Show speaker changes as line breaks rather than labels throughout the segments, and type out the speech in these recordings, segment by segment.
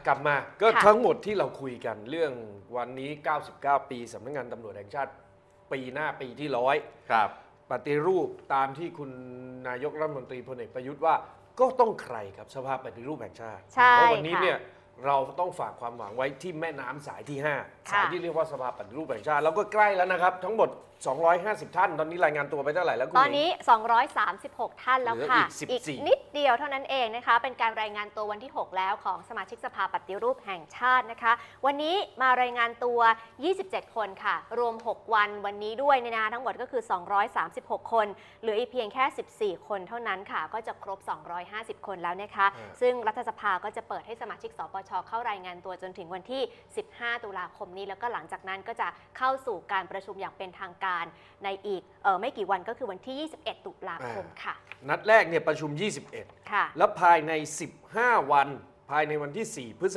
กลับมาก็ทั้งหมดที่เราคุยกันเรื่องวันนี้99ปีสำนักงานตำรวจแห่งชาติปีหน้าปีที่100
ครับ
ปฏิรูปตามที่คุณนายกรัฐมนตรีพลเอกประยุทธ์ว่าก็ต้องใครครับสภาปฏิรูปแห่งชาติเพราะวันนี้เนี่ยเราต้องฝากความหวังไว้ที่แม่น้ำสายที่5สายที่เรียกว่าสภาปฏิรูปแห่งชาติแล้วก็ใกล้แล้วนะครับทั้งหมด250ท่านตอนนี้รายงานตัวไปเท่าไหร่แล้วคุณ
ตอนนี้236ท่านแล้วค่ะอีกนิดเดียวเท่านั้นเองนะคะเป็นการรายงานตัววันที่6แล้วของสมาชิกสภาปฏิรูปแห่งชาตินะคะวันนี้มารายงานตัว27คนค่ะรวม6วันนี้ด้วยเนี่ยนะทั้งหมดก็คือ236คนเหลืออีกเพียงแค่14คนเท่านั้นค่ะก็จะครบ250คนแล้วนะคะซึ่งรัฐสภาก็จะเปิดให้สมาชิกสปช.เข้ารายงานตัวจนถึงวันที่15ตุลาคมนี้แล้วก็หลังจากนั้นก็จะเข้าสู่การประชุมอย่างเป็นทางการในอีกไม่กี่วันก็คือวันที่21ตุลาคมค่ะ
นัดแรกเนี่ยประชุม21
ค่ะ
แล้วภายใน15วันภายในวันที่4พฤ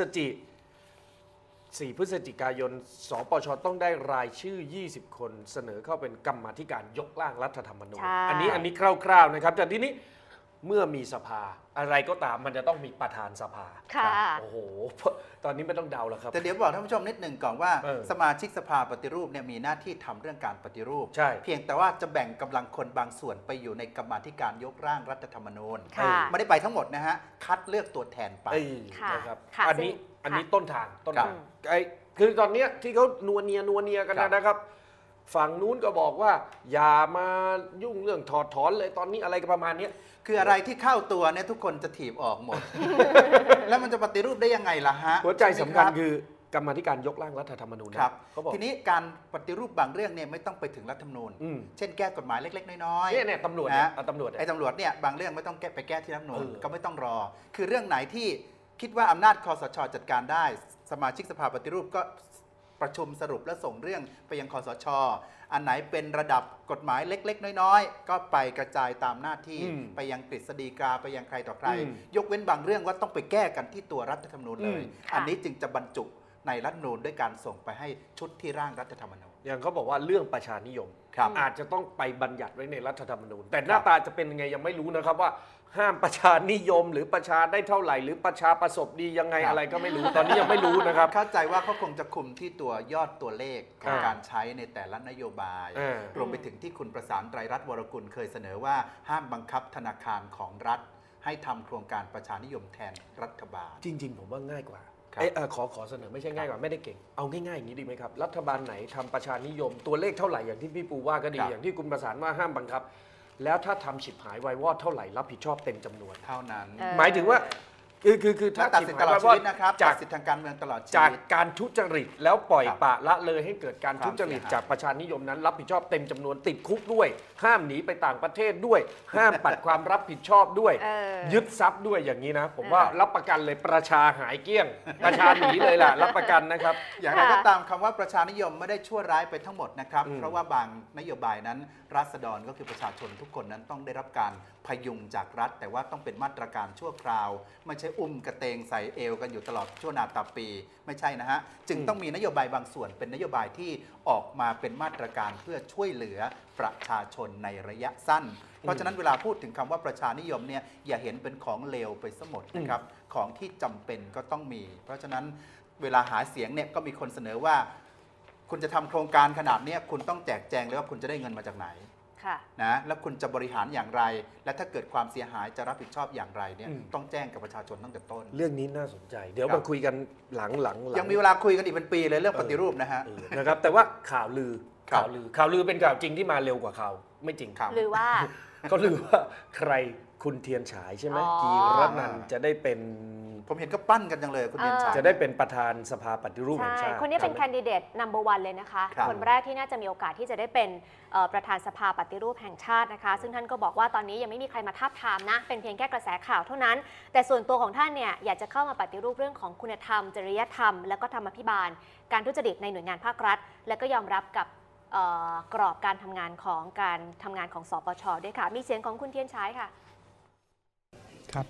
ศจิกายนสปช.ต้องได้รายชื่อ20คนเสนอเข้าเป็นกรรมาธิการยกร่างรัฐธรรมนูญอันนี้คร่าวๆนะครับแต่ทีนี้เมื่อมีสภาอะไรก็ตามมันจะต้องมีประธานสภา
ค่ะ
โอ้โหตอนนี้ไม่ต้องเดาแล้วครับ
แต่เดี๋ยวบอกท่านผู้ชมนิดหนึ่งก่อนว่าสมาชิกสภาปฏิรูปเนี่ยมีหน้าที่ทำเรื่องการปฏิรูปเพียงแต่ว่าจะแบ่งกำลังคนบางส่วนไปอยู่ในกรรมาธิการยกร่างรัฐธรรมนูญไม่ได้ไปทั้งหมดนะฮะคัดเลือกตัวแทนไป
นะครับอันนี้ต้นทางคือตอนนี้ที่เขานัวเนียกันนะครับฝั่งนู้นก็บอกว่าอย่ามายุ่งเรื่องถอดถอนเลยตอนนี้อะไรกันประมาณนี้
คืออะไรที่เข้าตัวเนี่ยทุกคนจะถีบออกหมด แล้วมันจะปฏิรูปได้ยังไงล่ะฮะ
หัวใจสำคัญคือกรรมาธิการยกร่างรัฐธรรมนูญ
ครับทีนี้การปฏิรูปบางเรื่องเนี่ยไม่ต้องไปถึงรัฐธรรมนูญเช่นแก้กฎหมายเล็กๆน้อย
ๆเนี่ยตำรวจ
เนี่ยบางเรื่องไม่ต้องแก้ไปแก้ที่รัฐธรรมนูญก็ไม่ต้องรอคือเรื่องไหนที่คิดว่าอำนาจคสช.จัดการได้สมาชิกสภาปฏิรูปก็ประชุมสรุปและส่งเรื่องไปยังคสช.อันไหนเป็นระดับกฎหมายเล็กๆน้อยๆก็ไปกระจายตามหน้าที่ไปยังกฤษฎีกาไปยังใครต่อใครยกเว้นบางเรื่องว่าต้องไปแก้กันที่ตัวรัฐธรรมนูญเลยอันนี้จึงจะบรรจุในรัฐธรรมนูญด้วยการส่งไปให้ชุดที่ร่างรัฐธรรมนูญ
อย่างเขาบอกว่าเรื่องประชานิยมอาจจะต้องไปบัญญัติไว้ในรัฐธรรมนูญแต่หน้าตาจะเป็นยังไงยังไม่รู้นะครับว่าห้ามประชานิยมหรือประชาได้เท่าไหร่หรือประชาประสบดียังไงอะไรก็ไม่รู้ตอนนี้ยังไม่รู้นะครับ
เข้าใจว่าเขาคงจะคุมที่ตัวยอดตัวเลขของการใช้ในแต่ละนโยบายรวมไปถึงที่คุณประสานไตรรัตน์วรกุลเคยเสนอว่าห้ามบังคับธนาคารของรัฐให้ทำโครงการประชานิยมแทนรัฐบาล
จริงๆผมว่าง่ายกว่าขอเสนอไม่ใช่ง่ายกว่าไม่ได้เก่งเอาง่ายๆอย่างนี้ดีไหมครับรัฐบาลไหนทำประชานิยมตัวเลขเท่าไหร่อย่างที่พี่ปูว่าก็ดีอย่างที่คุณประสานว่าห้ามบังคับแล้วถ้าทำฉิบหายวายวอดเท่าไหร่รับผิดชอบเต็มจำนวน
เท่านั้น
หมายถึงว่าคือ
ถ้าตัดสิทธิ์ตลอดชีวิตนะครับจากสิทธิทางการเมืองตลอดชีวิต
จากการทุจริตแล้วปล่อยปละละเลยให้เกิดการทุจริตจากประชานิยมนั้นรับผิดชอบเต็มจำนวนติดคุกด้วยห้ามหนีไปต่างประเทศด้วยห้ามปัดความรับผิดชอบด้วยยึดทรัพย์ด้วยอย่างนี้นะผมว่ารับประกันเลยประชาหายเกลี้ยงประชาหนีเลยล่ะรับประกันนะครับ
อย่างไรก็ตามคำว่าประชานิยมไม่ได้ชั่วร้ายไปทั้งหมดนะครับเพราะว่าบางนโยบายนั้นราษฎรก็คือประชาชนทุกคนนั้นต้องได้รับการพยุงจากรัฐแต่ว่าต้องเป็นมาตรการชั่วคราวไม่ใช่อุ้มกระเตงใส่เอวกันอยู่ตลอดชั่วนาตาปีไม่ใช่นะฮะจึงต้องมีนโยบายบางส่วนเป็นนโยบายที่ออกมาเป็นมาตรการเพื่อช่วยเหลือประชาชนในระยะสั้นเพราะฉะนั้นเวลาพูดถึงคำว่าประชานิยมเนี่ยอย่าเห็นเป็นของเลวไปซะหมดนะครับของที่จำเป็นก็ต้องมีเพราะฉะนั้นเวลาหาเสียงเนี่ยก็มีคนเสนอว่าคุณจะทำโครงการขนาดนี้คุณต้องแจกแจงเลยว่าคุณจะได้เงินมาจากไหนนะแล้วคุณจะบริหารอย่างไรและถ้าเกิดความเสียหายจะรับผิดชอบอย่างไรเนี่ยต้องแจ้งกับประชาชนตั้งแต่ต้น
เรื่องนี้น่าสนใจเดี๋ยวมาคุยกันหลัง
ยังมีเวลาคุยกันอีกเป็นปีเลยเรื่องปฏิรูปนะฮะ
นะครับแต่ว่าข่าวลือเป็นข่าวจริงที่มาเร็วกว่าข่าวไม่จริง
ข่าวลือว่า
เขาลือว่าใครคุณเทียนฉายใช่ไหมกีรนันท์จะได้เป็น
ผมเห็นก็ปั้นกันจังเลยคุณเทียนฉาย
จะได้เป็นประธานสภาปฏิรูปแห่งชาติ
คนนี้เป็นแคนดิเดตนัมเบอร์วันเลยนะคะคนแรกที่น่าจะมีโอกาสที่จะได้เป็นประธานสภาปฏิรูปแห่งชาตินะคะซึ่งท่านก็บอกว่าตอนนี้ยังไม่มีใครมาทาบทามนะเป็นเพียงแค่กระแสข่าวเท่านั้นแต่ส่วนตัวของท่านเนี่ยอยากจะเข้ามาปฏิรูปเรื่องของคุณธรรมจริยธรรมและก็ธรรมาภิบาลการทุจริตในหน่วยงานภาครัฐและก็ยอมรับกับกรอบการทำงานของสปช.ด้วยค่ะมีเสียงของคุณเทียนฉายค่ะ
ครับ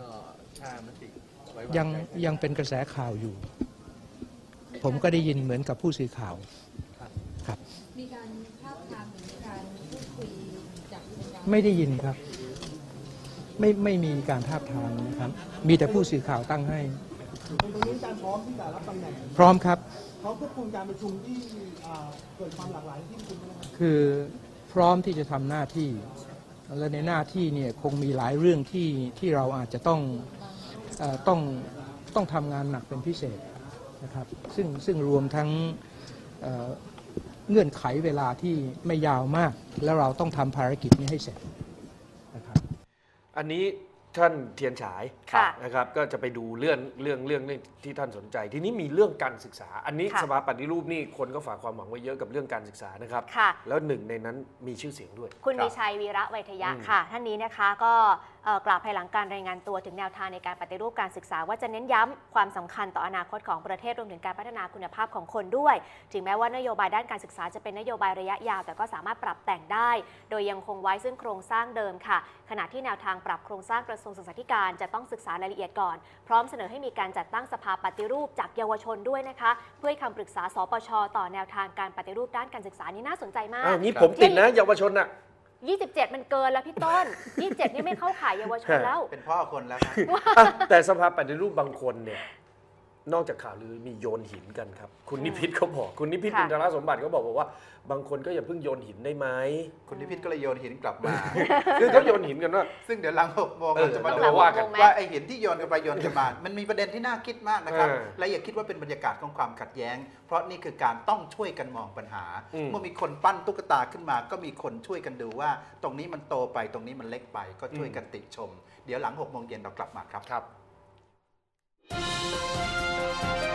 ยังเป็นกระแสข่าวอยู่ผมก็ได้ยินเหมือนกับผู้สื่อข่าวครับ
มีการทาบทามหรือการพูดคุยจาก
ไม่ได้ยินครับไม่มีการทาบทามนะครับมีแต่ผู้สื่อข่าวตั้งให้
ตรงนี้อาจารย์พร้อมที่จะรับตำแหน่ง
พร้อมครับ
พร้อมควบคุมการประชุมที่เกิดความหลากหลายที่ประชุมนะครับ
คือพร้อมที่จะทำหน้าที่ และในหน้าที่เนี่ยคงมีหลายเรื่องที่เราอาจจะต้องทำงานหนักเป็นพิเศษนะครับซึ่งรวมทั้งเงื่อนไขเวลาที่ไม่ยาวมาก แล้วเราต้องทำภารกิจนี้ให้เสร็จนะครับ
อันนี้ท่านเทียนฉาย
ค่ะ
นะครับก็จะไปดูเรื่องที่ท่านสนใจ ทีนี้มีเรื่องการศึกษา อันนี้
ค่ะ
สภาปฏิรูปนี่คนก็ฝากความหวังไว้เยอะกับเรื่องการศึกษานะครับ
ค่ะ
แล้วหนึ่งในนั้นมีชื่อเสียงด้วย
คุณ
ครับ
มีชัยวีระไวยทยะ
อืม
ค่ะ ท่านนี้นะคะก็กล่าวภายหลังการรายงานตัวถึงแนวทางในการปฏิรูปการศึกษา ว่าจะเน้นย้ำความสำคัญต่ออนาคตของประเทศรวมถึงการพัฒนาคุณภาพของคนด้วย ถึงแม้ว่านโยบายด้านการศึกษาจะเป็นนโยบายระยะยาว แต่ก็สามารถปรับแต่งได้ โดยยังคงไว้ซึ่งโครงสร้างเดิมค่ะ ขณะที่แนวทางปรับโครงสร้างกระทรวงศึกษาธิการจะต้องศึกษารายละเอียดก่อน พร้อมเสนอให้มีการจัดตั้งสภาปฏิรูปจากเยาวชนด้วยนะคะเพื่อให้คำปรึกษาสปชต่อแนวทางการปฏิรูปด้านการศึกษานี่น่าสนใจมาก
อ้าวงี้ผมติดนะเยาวชนน่ะ
27 มันเกินแล้วพี่ต้น 27 นี่ไม่เข้าข่ายเยาวชนแล้ว
เป็นพ่อคนแล้วครับ
อ่ะแต่สภาปฏิรูปบางคนเนี่ยนอกจากข่าวลือมีโยนหินกันครับ คุณนิพิษเขาบอกคุณนิพิษ
ค่ะ
อินทรสมบัติเขาบอกว่า บางคนก็อย่าเพิ่งโยนหินได้ไหม
คุณนิพิษก็เลยโยนหินกลับมา
คือเขาโยนหินกันว่า
ซึ่งเดี๋ยวหลัง6 โมง
เออ
เราจะมา
เรา
ดู
มาว่ากัน
ว่าไอหินที่โยนกันไปโยนกันมา มันมีประเด็นที่น่าคิดมากนะครับ
เออ
และอย่าคิดว่าเป็นบรรยากาศของความขัดแย้ง เพราะนี่คือการต้องช่วยกันมองปัญหา
อืม
เมื่อมีคนปั้นตุ๊กตาขึ้นมา ก็มีคนช่วยกันดูว่า ตรงนี้มันโตไปตรงนี้มันเล็กไป ก็ช่วยกันติชม เดี๋ยวหลัง6 โมงเย็นเรากลับมาครับ
ครับ